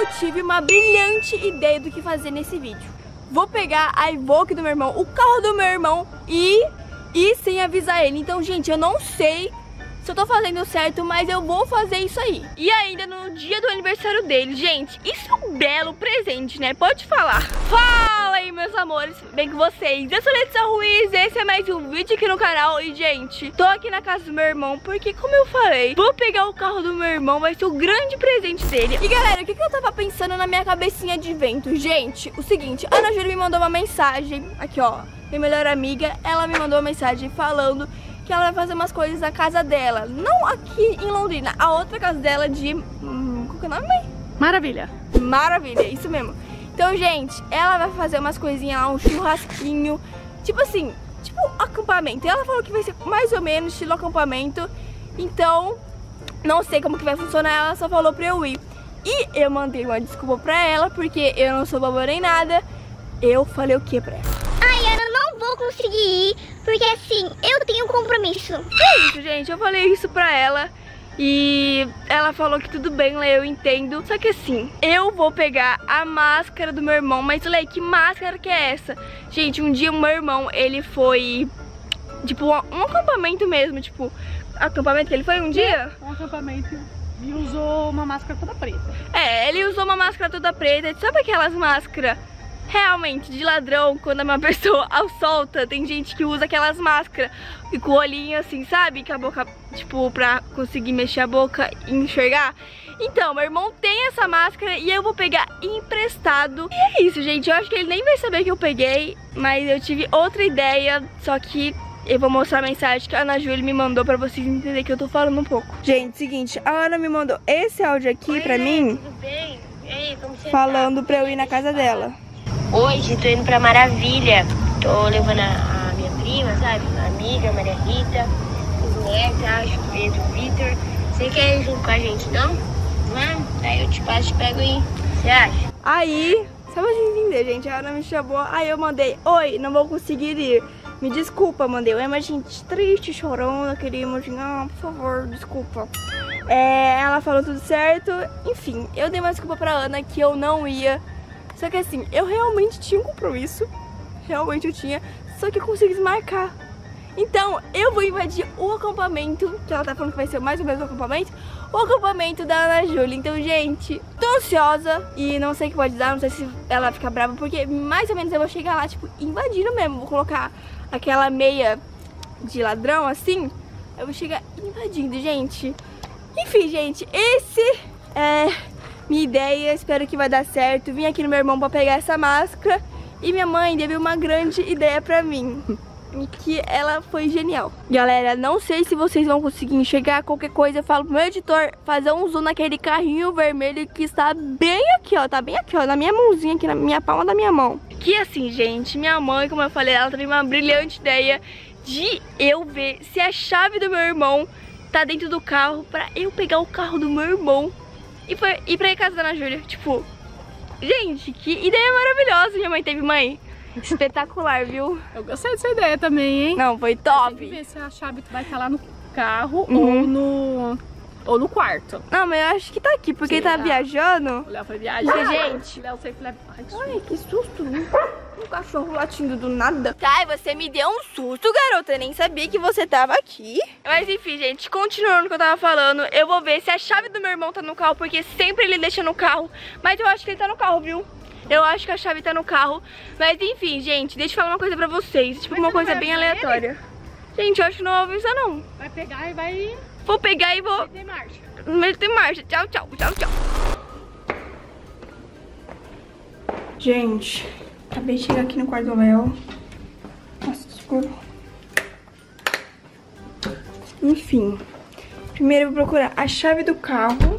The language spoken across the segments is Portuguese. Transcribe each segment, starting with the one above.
tive uma brilhante ideia do que fazer nesse vídeo. Vou pegar a Evoque do meu irmão, o carro do meu irmão e sem avisar ele. Então, gente, eu não sei se eu tô fazendo certo, mas eu vou fazer isso aí. E ainda no dia do aniversário dele, gente, isso é um belo presente, né? Pode falar. Fala aí, meus amores, bem com vocês? Eu sou Letícia Ruiz, esse é mais um vídeo aqui no canal. E, gente, tô aqui na casa do meu irmão porque, como eu falei, vou pegar o carro do meu irmão, vai ser o grande presente dele. E, galera, o que eu tava pensando na minha cabecinha de vento? Gente, o seguinte, a Ana Júlia me mandou uma mensagem, aqui, ó, minha melhor amiga, ela me mandou uma mensagem falando que ela vai fazer umas coisas na casa dela. Não aqui em Londrina, a outra casa dela de... qual que é o nome, mãe? Maravilha. Maravilha, isso mesmo. Então, gente, ela vai fazer umas coisinhas lá, um churrasquinho, tipo assim, tipo acampamento. Ela falou que vai ser mais ou menos estilo acampamento. Então, não sei como que vai funcionar, ela só falou pra eu ir. E eu mandei uma desculpa pra ela, porque eu não sou boba nem nada. Eu falei o que pra ela? Ai, Ana, não vou conseguir ir, porque assim, eu tenho um compromisso. É isso, gente, eu falei isso pra ela e ela falou que tudo bem, Lê, eu entendo. Só que assim, eu vou pegar a máscara do meu irmão, mas Lê, que máscara que é essa? Gente, um dia o meu irmão, ele foi, tipo, um acampamento mesmo, tipo, acampamento que ele foi um dia? Um acampamento e usou uma máscara toda preta. É, ele usou uma máscara toda preta, sabe aquelas máscaras realmente de ladrão, quando uma pessoa solta, tem gente que usa aquelas máscaras e com o olhinho assim, sabe? Com a boca, tipo, pra conseguir mexer a boca e enxergar. Então, meu irmão tem essa máscara e eu vou pegar emprestado. E é isso, gente, eu acho que ele nem vai saber que eu peguei, mas eu tive outra ideia, só que eu vou mostrar a mensagem que a Ana Júlia me mandou pra vocês entenderem que eu tô falando um pouco. Gente, seguinte, a Ana me mandou esse áudio aqui pra mim, Tudo bem? E aí, como você falando pra eu ir na casa dela. Hoje tô indo pra Maravilha. Tô levando a minha prima, sabe? Minha amiga, Maria Rita, os netos, acho, Pedro, Vitor. Você quer ir junto com a gente, não? Vamos? Aí eu te passo e pego aí. Você acha? Aí, só pra gente entender, gente, a Ana me chamou, aí eu mandei: oi, não vou conseguir ir. Me desculpa, mandei um emoji triste, chorando, aquele emoji, por favor, desculpa. Ela falou tudo certo, enfim, eu dei uma desculpa pra Ana que eu não ia. Só que assim, eu realmente tinha um compromisso, realmente eu tinha, só que eu consegui desmarcar. Então, eu vou invadir o acampamento, que ela tá falando que vai ser mais ou menos o acampamento da Ana Júlia. Então, gente, tô ansiosa e não sei o que pode dar, não sei se ela vai ficar brava, porque mais ou menos eu vou chegar lá, tipo, invadindo mesmo. Vou colocar aquela meia de ladrão, assim, eu vou chegar invadindo, gente. Enfim, gente, esse é minha ideia, espero que vai dar certo. Vim aqui no meu irmão pra pegar essa máscara e minha mãe deu uma grande ideia pra mim, que ela foi genial. Galera, não sei se vocês vão conseguir enxergar qualquer coisa. Eu falo pro meu editor fazer um zoom naquele carrinho vermelho que está bem aqui, ó. Tá bem aqui, ó, na minha mãozinha, aqui na minha palma da minha mão. Que assim, gente, minha mãe, como eu falei, ela teve uma brilhante ideia de eu ver se a chave do meu irmão tá dentro do carro, pra eu pegar o carro do meu irmão e ir pra casa da Ana Júlia. Tipo, gente, que ideia maravilhosa minha mãe teve, mãe. Espetacular, viu? Eu gostei dessa ideia também, hein? Não, foi top. Tem que ver se a chave vai estar lá no carro ou no quarto. Não, mas eu acho que tá aqui, porque ele tá viajando. O Léo foi viajar. Porque, gente... O Léo sempre leva... Ai, que susto. Um cachorro latindo do nada. Ai, você me deu um susto, garota. Eu nem sabia que você tava aqui. Mas enfim, gente, continuando o que eu tava falando, eu vou ver se a chave do meu irmão tá no carro, porque sempre ele deixa no carro. Mas eu acho que ele tá no carro, viu? Eu acho que a chave tá no carro. Mas enfim, gente, deixa eu falar uma coisa pra vocês. Tipo, uma coisa bem aleatória. Gente, eu acho que não vou avisar, não. Vai pegar e vai... Vou pegar e vou... meter marcha. Meter marcha. Tchau, tchau, tchau, tchau. Gente, acabei de chegar aqui no quarto do Léo. Nossa, escuro. Enfim, primeiro eu vou procurar a chave do carro.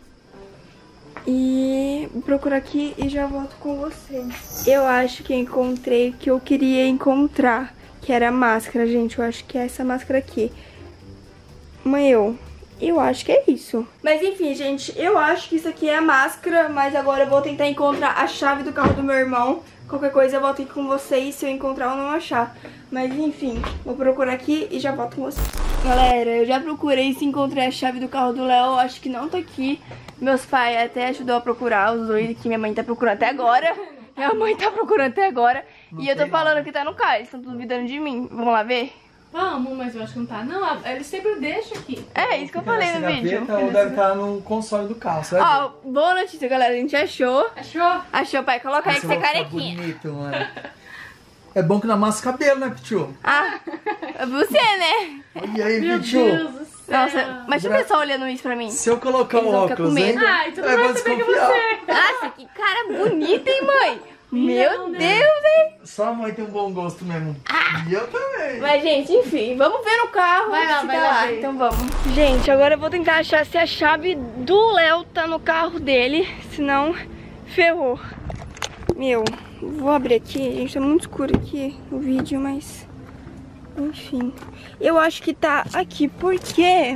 E vou procurar aqui e já volto com vocês. Eu acho que encontrei o que eu queria encontrar, que era a máscara, gente. Eu acho que é essa máscara aqui. Mãe, eu acho que é isso. Mas enfim, gente, eu acho que isso aqui é a máscara. Mas agora eu vou tentar encontrar a chave do carro do meu irmão. Qualquer coisa eu volto aqui com vocês se eu encontrar ou não achar. Mas enfim, vou procurar aqui e já volto com vocês. Galera, eu já procurei se encontrei a chave do carro do Léo. Acho que não tá aqui. Meus pais até ajudou a procurar os dois que minha mãe tá procurando até agora. Minha mãe tá procurando até agora. E eu tô falando que tá no carro, eles estão duvidando de mim. Vamos lá ver? Vamos, mas eu acho que não tá. Não, eles sempre deixam aqui. É, isso que eu falei no vídeo. Ou deve estar no console do carro, sabe? Ó, boa notícia, galera. A gente achou. Achou? Achou, pai. Coloca aí que você é carequinha. Bonito, mano. É bom que não amassa o cabelo, né, Pichu? Ah, você, né? Olha aí, Meu Pichu. Deus do céu. Nossa, mas deixa eu ver só olhando isso pra mim. Se eu colocar Eles o vão ficar com óculos, hein? medo. Ai, tu não eu vai vou saber que é desconfiar. você. Nossa, que cara bonito, hein, mãe? Meu né? Deus, hein? Só a mãe tem um bom gosto mesmo. E eu também. Mas, gente, enfim, vamos ver no carro. Vai lá, se vai tá lá ver. Então vamos. Gente, agora eu vou tentar achar se a chave do Léo tá no carro dele. Senão, ferrou. Meu, vou abrir aqui. Gente, tá muito escuro aqui o vídeo, mas... Enfim. Eu acho que tá aqui, porque...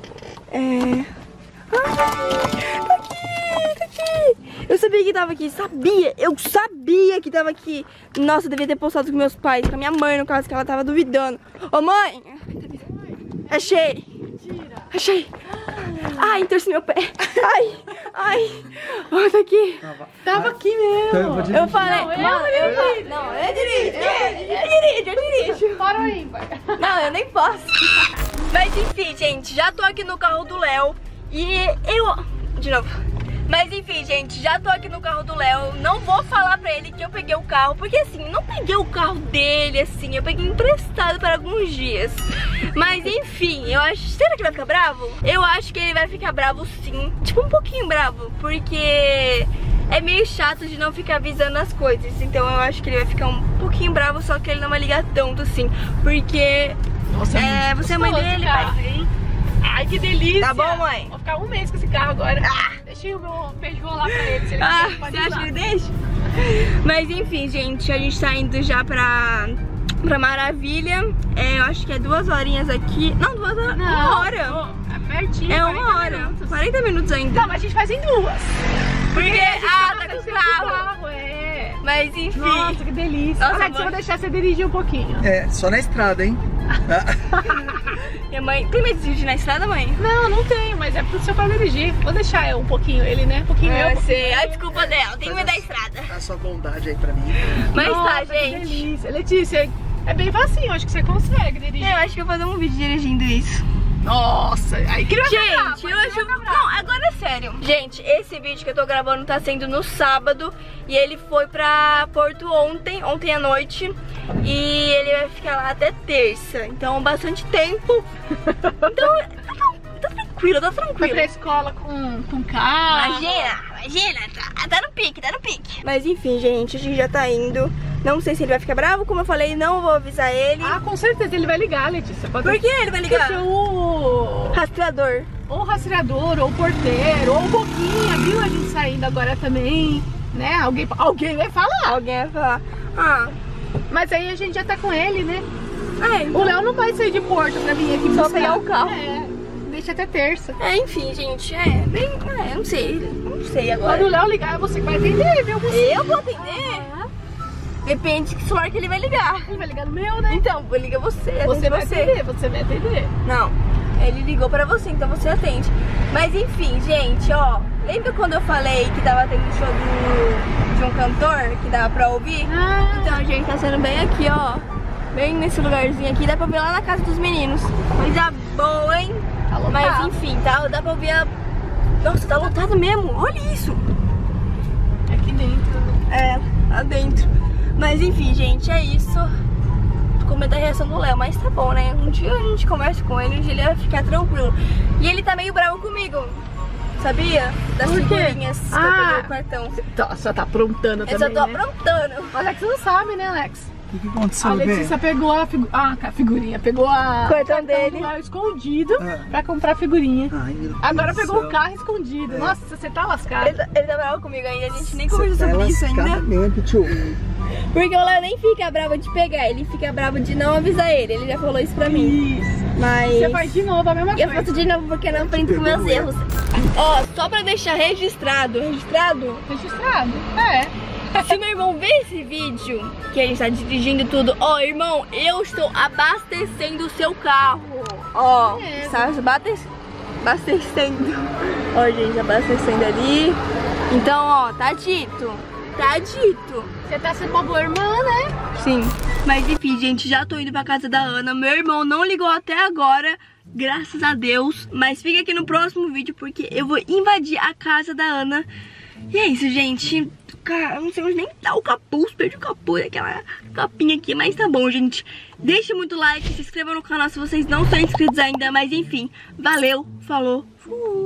Tá aqui, tá aqui. Eu sabia que tava aqui, eu sabia que tava aqui. Nossa, eu devia ter postado com meus pais, com a minha mãe, no caso, que ela tava duvidando. Ô, mãe! Achei! Achei! Ai, torci meu pé! Ai! Ó, tá aqui! Tava aqui mesmo. Eu falei... Não, eu dirijo! Para aí, pai. Não, eu nem posso. Mas enfim, gente, já tô aqui no carro do Léo. E eu... De novo. Mas enfim, gente, já tô aqui no carro do Léo. Não vou falar pra ele que eu peguei o carro, porque assim, não peguei o carro dele, assim. Eu peguei emprestado para alguns dias. Mas enfim, eu acho... Será que ele vai ficar bravo? Eu acho que ele vai ficar bravo sim. Tipo, um pouquinho bravo, porque... É meio chato de não ficar avisando as coisas. Então eu acho que ele vai ficar um pouquinho bravo, só que ele não vai ligar tanto assim. Porque... Nossa, você é mãe dele, pai. Ai, que delícia. Tá bom, mãe? Vou ficar um mês com esse carro agora. Deixei o meu peixe rolar pra ele, se ele quiser, pode você acha usar. que ele deixa? Mas enfim, gente, a gente tá indo já pra Maravilha. Eu acho que é 2 horinhas aqui. Não, 2 horas. Não, 1 hora. É pertinho. É 1 hora. Minutos. 40 minutos ainda. Tá, mas a gente faz em 2. Porque, tá tá com o com carro. É. Mas enfim. Nossa, que delícia. Nossa, Alex, eu vou deixar você dirigir um pouquinho. É, só na estrada, hein? Minha mãe... Tem medo de dirigir na estrada, mãe? Não tenho, mas é pro seu pai dirigir. Vou deixar eu um pouquinho ele, né? Um pouquinho eu. Eu sei. A desculpa dela. Tem medo da estrada. Dá sua bondade aí pra mim. Mas Nossa, tá, que gente. delícia. Letícia, é bem facinho. Acho que você consegue dirigir. Eu acho que eu vou fazer um vídeo dirigindo isso. Nossa, aí que ele vai ficar Gente, eu acho... Não, agora é sério. Gente, esse vídeo que eu tô gravando tá sendo no sábado. E ele foi pra Porto ontem à noite. E ele vai ficar lá até terça. Então, bastante tempo. Então, tá tranquilo, tá Foi tranquilo. pra escola com carro. Imagina, tá no pique, tá no pique. Mas enfim, gente, a gente já tá indo. Não sei se ele vai ficar bravo, como eu falei, não vou avisar ele. Ah, com certeza ele vai ligar, Letícia. Pode... Por que ele vai ligar? Porque o Rastreador. ou rastreador, ou porteiro, ou boquinha, viu? A gente saindo agora também, né? Alguém vai falar. Alguém vai falar. Ah, Mas aí a gente já tá com ele, né? então... O Léo não vai sair de Porto pra vir aqui Só buscar. pegar o carro. É, deixa até terça. Enfim, gente, não sei agora. Quando o Léo ligar, você que vai atender, viu? Eu vou atender? Depende que celular que ele vai ligar. Ele vai ligar no meu, né? Então, vou ligar você, Você vai você. atender, você vai atender. Não, ele ligou pra você, então você atende. Mas enfim, gente, ó, lembra quando eu falei que tava tendo show de um cantor que dava pra ouvir? Então, a gente tá sendo bem aqui, ó. Bem nesse lugarzinho aqui, dá pra ver lá na casa dos meninos. Coisa boa, hein? Tá lotado. Mas enfim, tá, dá pra ouvir a... Nossa, tá lotado mesmo, olha isso. Aqui dentro. Lá dentro. Mas enfim, gente, é isso. Tô com medo da reação do Léo, mas tá bom, né? Um dia a gente conversa com ele, um dia ele vai ficar tranquilo. E ele tá meio bravo comigo, sabia? Das Por quê? figurinhas que eu peguei o cartão. Só tá aprontando Eu também, só tô né? aprontando. Alex não sabe, né, Alex? O que aconteceu, A bebê? Letícia pegou a figurinha, pegou a Cartão dele. do Léo escondido Ah. pra comprar figurinha. Ai, meu Deus Agora do pegou céu. o carro escondido. É. Nossa, você tá lascado. Ele tá bravo comigo ainda, a gente nem Você conversou tá sobre isso lascada ainda. mesmo, tio. Porque o Léo nem fica bravo de pegar, ele fica bravo de não avisar ele. Ele já falou isso pra mim. Isso. Mas... Você faz de novo a mesma Eu coisa. faço de novo porque eu não aprendo com meus erros. Ó, só pra deixar registrado. Registrado? É. Se meu irmão ver esse vídeo, que a gente tá dirigindo tudo, ó, irmão, eu estou abastecendo o seu carro. Ó, É. sabe, abastecendo. Ó, gente, abastecendo ali. Então, ó, tá dito. Tá dito. Você tá sendo uma boa irmã, né? Sim. Mas enfim, gente, já tô indo pra casa da Ana. Meu irmão não ligou até agora, graças a Deus. Mas fica aqui no próximo vídeo, porque eu vou invadir a casa da Ana. E é isso, gente. Cara, eu não sei onde nem tá o capuz. Perdi o capuz, aquela capinha aqui. Mas tá bom, gente. Deixe muito like, se inscreva no canal se vocês não são inscritos ainda. Mas enfim, valeu, falou, fui.